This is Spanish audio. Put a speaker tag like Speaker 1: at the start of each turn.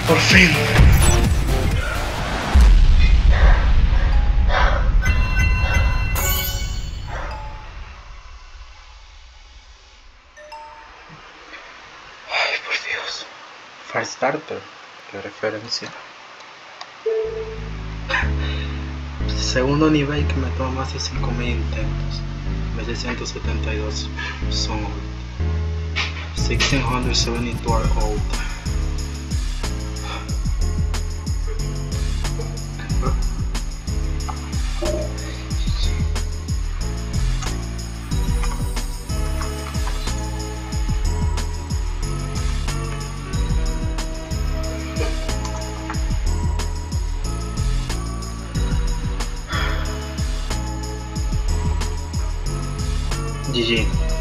Speaker 1: Por fin. Ay, por Dios. Fire Starter. Qué referencia. Segundo nivel que me toma más de 5000 intentos. En vez de 172 son old. 1672 are old. GG.